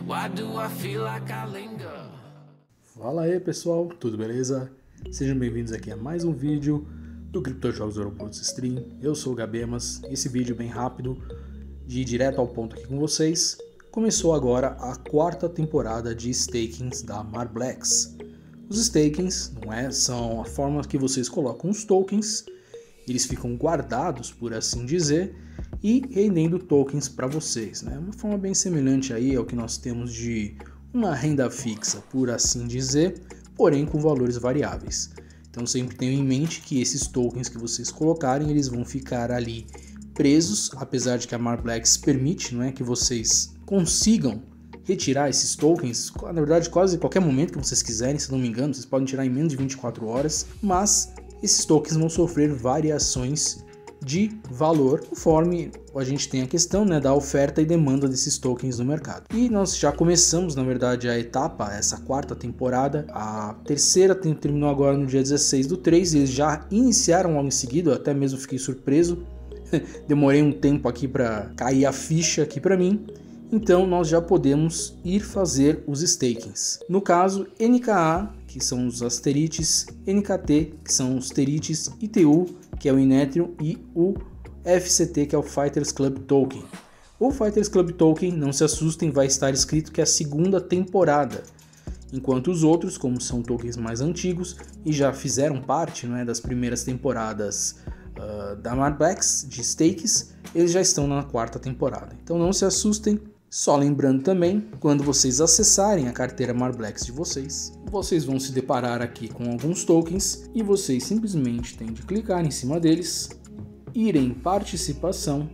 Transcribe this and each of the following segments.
Why do I feel like I linger? Fala aí pessoal, tudo beleza? Sejam bem-vindos aqui a mais um vídeo do CryptoJogos Aeroportos Stream. Eu sou o Gabemas, esse vídeo bem rápido, de ir direto ao ponto aqui com vocês. Começou agora a quarta temporada de stakings da Marblex. Os stakings, são a forma que vocês colocam os tokens, eles ficam guardados, por assim dizer, e rendendo tokens para vocês, Uma forma bem semelhante aí ao que nós temos de uma renda fixa, por assim dizer, porém com valores variáveis. Então sempre tenham em mente que esses tokens que vocês colocarem, eles vão ficar ali presos, apesar de que a Marblex permite, que vocês consigam retirar esses tokens, na verdade quase qualquer momento que vocês quiserem, se não me engano, vocês podem tirar em menos de 24 horas, mas esses tokens vão sofrer variações de valor, conforme a gente tem a questão da oferta e demanda desses tokens no mercado. E nós já começamos, na verdade, a etapa, essa quarta temporada. A terceira terminou agora no dia 16/3, eles já iniciaram logo em seguida, eu até mesmo fiquei surpreso. Demorei um tempo aqui para cair a ficha aqui para mim. Então nós já podemos ir fazer os stakings. No caso, NKA, que são os Asterites, NKT, que são os Terites, ITU, que é o Inetrium, e o FCT, que é o Fighters Club Token. O Fighters Club Token, não se assustem, vai estar escrito que é a segunda temporada, enquanto os outros, como são tokens mais antigos e já fizeram parte das primeiras temporadas da Marblex, de stakes, eles já estão na quarta temporada. Então não se assustem. Só lembrando também, quando vocês acessarem a carteira Marblex de vocês, vocês vão se deparar aqui com alguns tokens e vocês simplesmente têm de clicar em cima deles, ir em participação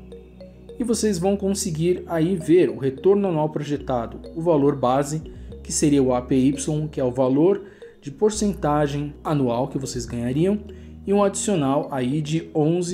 e vocês vão conseguir aí ver o retorno anual projetado, o valor base, que seria o APY, que é o valor de porcentagem anual que vocês ganhariam, e um adicional aí de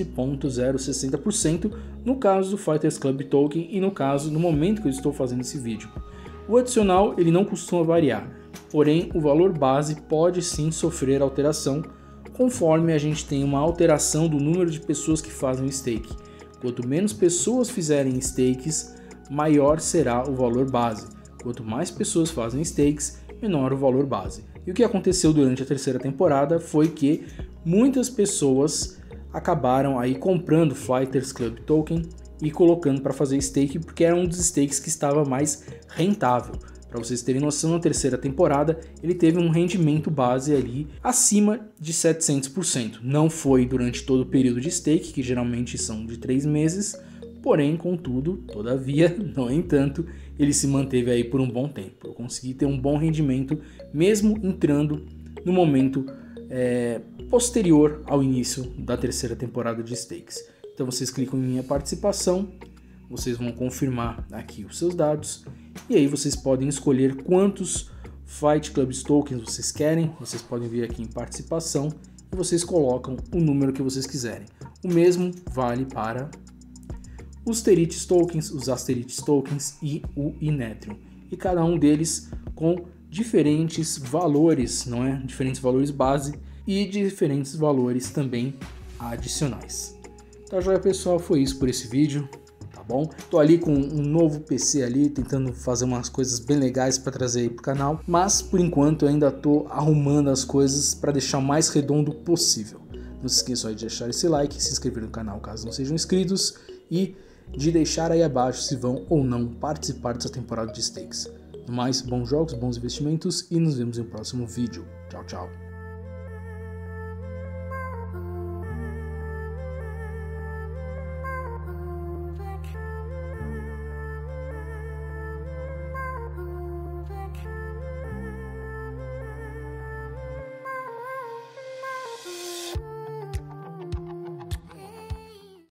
11,060% no caso do Fighters Club Token e no caso no momento que eu estou fazendo esse vídeo. O adicional ele não costuma variar, porém o valor base pode sim sofrer alteração conforme a gente tem uma alteração do número de pessoas que fazem o stake. Quanto menos pessoas fizerem stakes, maior será o valor base. Quanto mais pessoas fazem stakes, menor o valor base. E o que aconteceu durante a terceira temporada foi que muitas pessoas acabaram aí comprando Fighters Club Token e colocando para fazer stake, porque era um dos stakes que estava mais rentável. Para vocês terem noção, na terceira temporada ele teve um rendimento base ali acima de 700%. Não foi durante todo o período de stake, que geralmente são de 3 meses, porém, contudo, todavia, no entanto, ele se manteve aí por um bom tempo. Eu consegui ter um bom rendimento mesmo entrando no momento posterior ao início da terceira temporada de stakes. Então vocês clicam em minha participação, vocês vão confirmar aqui os seus dados e aí vocês podem escolher quantos Fight Club Tokens vocês querem. Vocês podem vir aqui em participação e vocês colocam o número que vocês quiserem. O mesmo vale para os Terites Tokens, os Asterites Tokens e o Inetrium. E cada um deles com diferentes valores, diferentes valores base e diferentes valores também adicionais. Tá joia, pessoal? Foi isso por esse vídeo, tá bom? Tô ali com um novo PC ali, tentando fazer umas coisas bem legais para trazer aí pro canal, mas por enquanto eu ainda tô arrumando as coisas para deixar o mais redondo possível. Não se esqueçam aí de deixar esse like, se inscrever no canal caso não sejam inscritos e de deixar aí abaixo se vão ou não participar dessa temporada de stakes. No mais, bons jogos, bons investimentos e nos vemos em um próximo vídeo. Tchau, tchau.